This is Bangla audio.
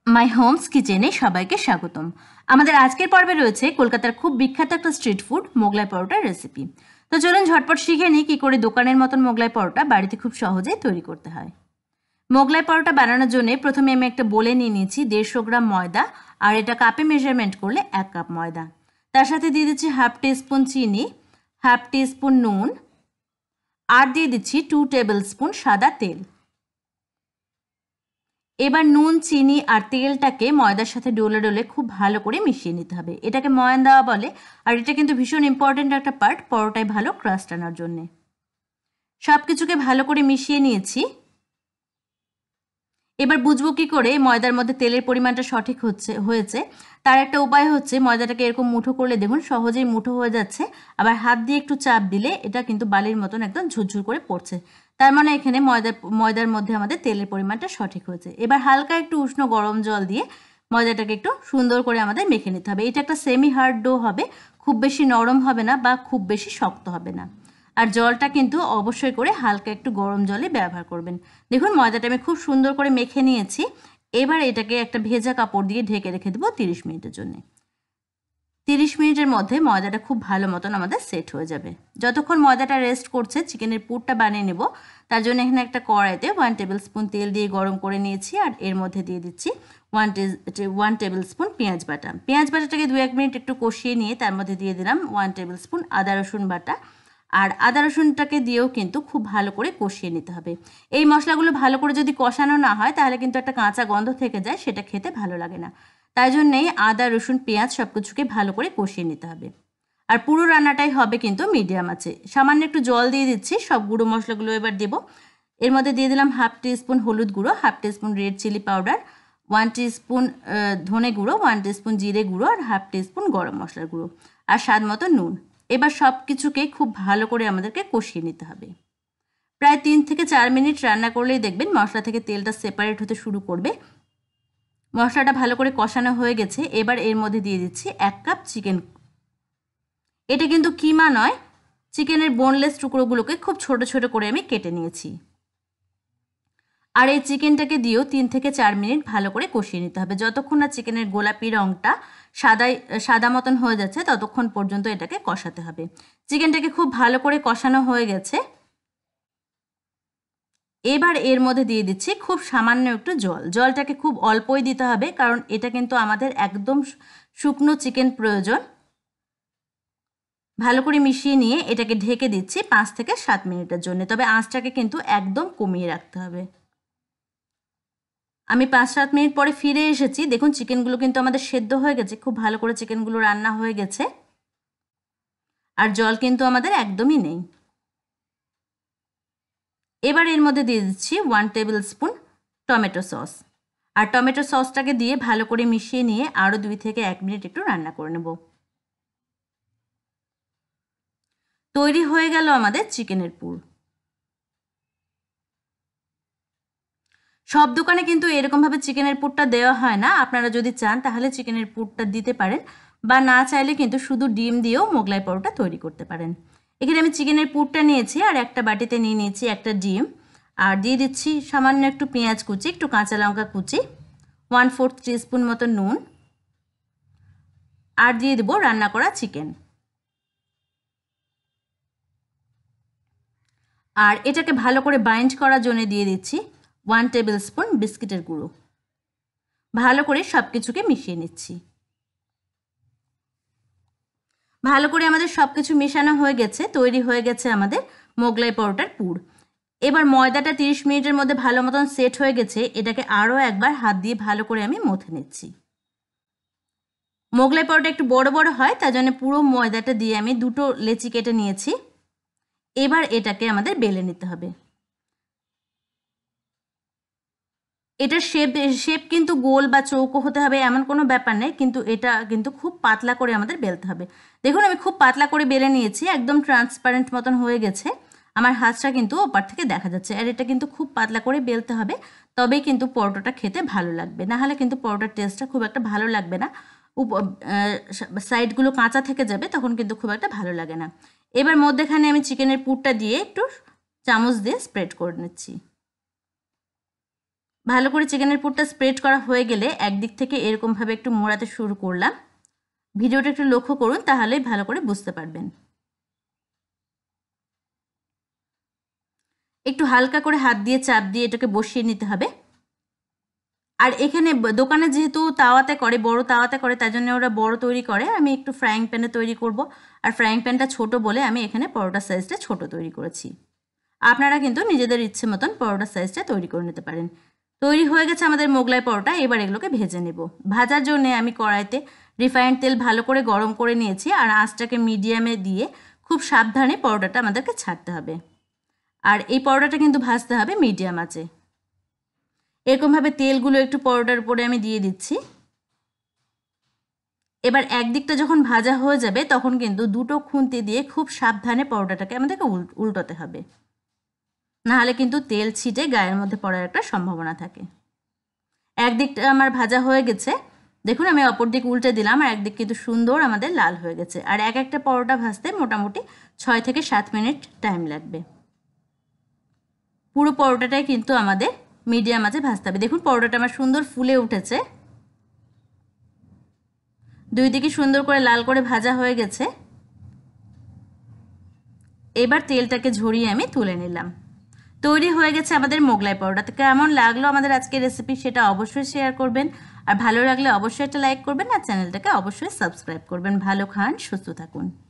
মাই হোমস কিচেনে সবাইকে স্বাগতম। আমাদের আজকের পর্বে রয়েছে কলকাতার খুব বিখ্যাত একটা স্ট্রিট ফুড মোগলাই পরোটার রেসিপি। তো চলুন ঝটপট শিখে নিই কী করে দোকানের মতন মোগলাই পরোটা বাড়িতে খুব সহজেই তৈরি করতে হয়। মোগলাই পরোটা বানানোর জন্য প্রথমে আমি একটা বোলে নিয়ে নিয়েছি 150 গ্রাম ময়দা, আর এটা কাপে মেজারমেন্ট করলে 1 কাপ ময়দা। তার সাথে দিয়ে দিচ্ছি হাফ টিস্পুন চিনি, হাফ টিস্পুন নুন, আর দিয়ে দিচ্ছি 2 টেবিল স্পুন সাদা তেল। এবার নুন, চিনি আর তেলটাকে ময়দার সাথে ডলে ডলে খুব ভালো করে মিশিয়ে নিতে হবে। এটাকে ময়ান দেওয়া বলে, আর এটা কিন্তু ভীষণ ইম্পর্টেন্ট একটা পার্ট পরোটায় ভালো ক্রাস্ট আনার জন্যে। সব কিছুকে ভালো করে মিশিয়ে নিয়েছি। এবার বুঝবো কী করে ময়দার মধ্যে তেলের পরিমাণটা সঠিক হয়েছে। তার একটা উপায় হচ্ছে ময়দাটাকে এরকম মুঠো করলে দেখুন সহজেই মুঠো হয়ে যাচ্ছে, আবার হাত দিয়ে একটু চাপ দিলে এটা কিন্তু বালির মতন একদম ঝুরঝুর করে পড়ছে। তার মানে এখানে ময়দার মধ্যে আমাদের তেলের পরিমাণটা সঠিক হয়েছে। এবার হালকা একটু উষ্ণ গরম জল দিয়ে ময়দাটাকে একটু সুন্দর করে আমাদের মেখে নিতে হবে। এটা একটা সেমি হার্ড ডো হবে, খুব বেশি নরম হবে না বা খুব বেশি শক্ত হবে না। আর জলটা কিন্তু অবশ্যই করে হালকা একটু গরম জলে ব্যবহার করবেন। দেখুন ময়দাটা আমি খুব সুন্দর করে মেখে নিয়েছি। এবার এটাকে একটা ভেজা কাপড় দিয়ে ঢেকে রেখে দেবো 30 মিনিটের জন্য। 30 মিনিটের মধ্যে ময়দাটা খুব ভালো মতন আমাদের সেট হয়ে যাবে। যতক্ষণ ময়দাটা রেস্ট করছে চিকেনের পুরটা বানিয়ে নেব। তার জন্য এখানে একটা কড়াইতে 1 টেবিল স্পুন তেল দিয়ে গরম করে নিয়েছি, আর এর মধ্যে দিয়ে দিচ্ছি 1 টেবিল স্পুন পেঁয়াজ বাটা। পেঁয়াজ বাটাটাকে 2-1 মিনিট একটু কষিয়ে নিয়ে তার মধ্যে দিয়ে দিলাম 1 টেবিল স্পুন আদা রসুন বাটা। আর আদা রসুনটাকে দিয়েও কিন্তু খুব ভালো করে কষিয়ে নিতে হবে। এই মশলাগুলো ভালো করে যদি কষানো না হয় তাহলে কিন্তু একটা কাঁচা গন্ধ থেকে যায়, সেটা খেতে ভালো লাগে না। তাই জন্যেই আদা রসুন পেঁয়াজ সব কিছুকে ভালো করে কষিয়ে নিতে হবে। আর পুরো রান্নাটাই হবে কিন্তু মিডিয়াম আছে। সামান্য একটু জল দিয়ে দিচ্ছি। সব গুঁড়ো মশলাগুলো এবার দেবো। এর মধ্যে দিয়ে দিলাম হাফ টিস্পুন হলুদ গুঁড়ো, half teaspoon red chili powder, 1 teaspoon ধনে গুঁড়ো, 1 টিস্পুন জিরে গুঁড়ো, আর হাফ টিস্পুন গরম মশলার গুঁড়ো, আর স্বাদ মতো নুন। এবার সব কিছুকে খুব ভালো করে আমাদেরকে কষিয়ে নিতে হবে। প্রায় 3 থেকে 4 মিনিট রান্না করলেই দেখবেন মশলা থেকে তেলটা সেপারেট হতে শুরু করবে। মশলাটা ভালো করে কষানো হয়ে গেছে। এবার এর মধ্যে দিয়ে দিচ্ছি 1 কাপ চিকেন। এটা কিন্তু কিমা নয়, চিকেনের বোনলেস টুকরোগুলোকে খুব ছোট ছোট করে আমি কেটে নিয়েছি। আর এই চিকেনটাকে দিয়েও 3 থেকে 4 মিনিট ভালো করে কষিয়ে নিতে হবে। যতক্ষণ না চিকেনের গোলাপি রঙটা সাদা মতন হয়ে যাচ্ছে ততক্ষণ পর্যন্ত এটাকে কষাতে হবে। চিকেনটাকে খুব ভালো করে কষানো হয়ে গেছে। এবার এর মধ্যে দিয়ে দিচ্ছি খুব সামান্য একটু জল। জলটাকে খুব অল্পই দিতে হবে, কারণ এটা কিন্তু আমাদের একদম শুকনো চিকেন প্রয়োজন। ভালো করে মিশিয়ে নিয়ে এটাকে ঢেকে দিচ্ছি 5 থেকে 7 মিনিটের জন্য। তবে আঁচটাকে কিন্তু একদম কমিয়ে রাখতে হবে। আমি 5-7 মিনিট পরে ফিরে এসেছি। দেখুন চিকেনগুলো কিন্তু আমাদের সেদ্ধ হয়ে গেছে, খুব ভালো করে চিকেনগুলো রান্না হয়ে গেছে, আর জল কিন্তু আমাদের একদমই নেই। এবার এর মধ্যে দিয়ে দিচ্ছি 1 টেবিল স্পুন টমেটো সস, আর টমেটো সসটাকে দিয়ে ভালো করে মিশিয়ে নিয়ে আরও 2 থেকে 1 মিনিট একটু রান্না করে নেব। তৈরি হয়ে গেল আমাদের চিকেনের পুর। সব দোকানে কিন্তু এরকমভাবে চিকেনের পুরটা দেওয়া হয় না। আপনারা যদি চান তাহলে চিকেনের পুরটা দিতে পারেন, বা না চাইলে কিন্তু শুধু ডিম দিয়েও মোগলাই পরোটা তৈরি করতে পারেন। এখানে আমি চিকেনের পুরটা নিয়েছি, আর একটা বাটিতে নিয়ে নিয়েছি একটা ডিম, আর দিয়ে দিচ্ছি সামান্য একটু পেঁয়াজ কুচি, একটু কাঁচা লঙ্কা কুচি, 1/4 টিস্পুন মতো নুন, আর দিয়ে দেবো রান্না করা চিকেন। আর এটাকে ভালো করে বাইন্ড করার জন্য দিয়ে দিচ্ছি 1 টেবিল স্পুন বিস্কিটের গুঁড়ো। ভালো করে সব কিছুকে মিশিয়ে নিচ্ছি। ভালো করে আমাদের সব কিছু মেশানো হয়ে গেছে, তৈরি হয়ে গেছে আমাদের মোগলাই পরোটার পুর। এবার ময়দাটা 30 মিনিটের মধ্যে ভালো মতন সেট হয়ে গেছে। এটাকে আরও একবার হাত দিয়ে ভালো করে আমি মথে নিচ্ছি। মোগলাই পরোটা একটু বড় বড় হয়, তার জন্য পুরো ময়দাটা দিয়ে আমি 2টো লেচি কেটে নিয়েছি। এবার এটাকে আমাদের বেলে নিতে হবে। এটার শেপ কিন্তু গোল বা চৌকো হতে হবে এমন কোনো ব্যাপার নেই, কিন্তু এটা কিন্তু খুব পাতলা করে আমাদের বেলতে হবে। দেখুন আমি খুব পাতলা করে বেলে নিয়েছি, একদম ট্রান্সপারেন্ট মতন হয়ে গেছে। আমার হাতটা কিন্তু ওপার থেকে দেখা যাচ্ছে। আর এটা কিন্তু খুব পাতলা করে বেলতে হবে, তবেই কিন্তু পরোটাটা খেতে ভালো লাগবে। নাহলে কিন্তু পরোটার টেস্টটা খুব একটা ভালো লাগবে না, সাইডগুলো কাঁচা থেকে যাবে, তখন কিন্তু খুব একটা ভালো লাগে না। এবার মধ্যেখানে আমি চিকেনের পুরটা দিয়ে একটু চামচ দিয়ে স্প্রেড করে নিচ্ছি। ভালো করে চিকেনের পুরটা স্প্রেড করা হয়ে গেলে একদিক থেকে এরকমভাবে একটু মোড়াতে শুরু করলাম। ভিডিওটা একটু লক্ষ্য করুন, তাহলেই ভালো করে বুঝতে পারবেন। একটু হালকা করে হাত দিয়ে চাপ দিয়ে এটাকে বসিয়ে নিতে হবে। আর এখানে দোকানে যেহেতু তাওয়াতে করে, বড় তাওয়াতে করে, তার জন্য ওরা বড় তৈরি করে, আমি একটু ফ্রাইং প্যানে তৈরি করব। আর ফ্রাইং প্যানটা ছোট বলে আমি এখানে পরোটা সাইজটা ছোট তৈরি করেছি। আপনারা কিন্তু নিজেদের ইচ্ছে মতন পরোটা সাইজটা তৈরি করে নিতে পারেন। তৈরি হয়ে গেছে আমাদের মোগলাই পরোটা। এবার এগুলোকে ভেজে নেব। ভাজার জন্য আমি কড়াইতে রিফাইন্ড তেল ভালো করে গরম করে নিয়েছি, আর আঁচটাকে মিডিয়ামে দিয়ে খুব সাবধানে পরোটাটা আমাদেরকে ছাড়তে হবে। আর এই পরোটাটা কিন্তু ভাজতে হবে মিডিয়াম আঁচে। এরকমভাবে তেলগুলো একটু পরোটার উপরে আমি দিয়ে দিচ্ছি। এবার একদিকটা যখন ভাজা হয়ে যাবে তখন কিন্তু দুটো খুন্তি দিয়ে খুব সাবধানে পরোটাটাকে আমাদেরকে উল্টোতে হবে, নাহলে কিন্তু তেল ছিটে গায়ের মধ্যে পড়ার একটা সম্ভাবনা থাকে। একদিকটা আমার ভাজা হয়ে গেছে, দেখুন আমি অপর দিক উল্টে দিলাম, আর একদিক কিন্তু সুন্দর আমাদের লাল হয়ে গেছে। আর এক একটা পরোটা ভাজতে মোটামুটি 6 থেকে 7 মিনিট টাইম লাগবে। পুরো পরোটাটাই কিন্তু আমাদের মিডিয়াম আঁচে ভাজতে হবে। দেখুন পরোটাটা আমার সুন্দর ফুলে উঠেছে, দুই দিকে সুন্দর করে লাল করে ভাজা হয়ে গেছে। এবার তেলটাকে ঝরিয়ে আমি তুলে নিলাম। তৈরি হয়ে গেছে আমাদের মোগলাই পরোটা। কেমন লাগলো আমাদের আজকের রেসিপি সেটা অবশ্যই শেয়ার করবেন, আর ভালো লাগলে অবশ্যই একটা লাইক করবেন, আর চ্যানেলটাকে অবশ্যই সাবস্ক্রাইব করবেন। ভালো খান, সুস্থ থাকুন।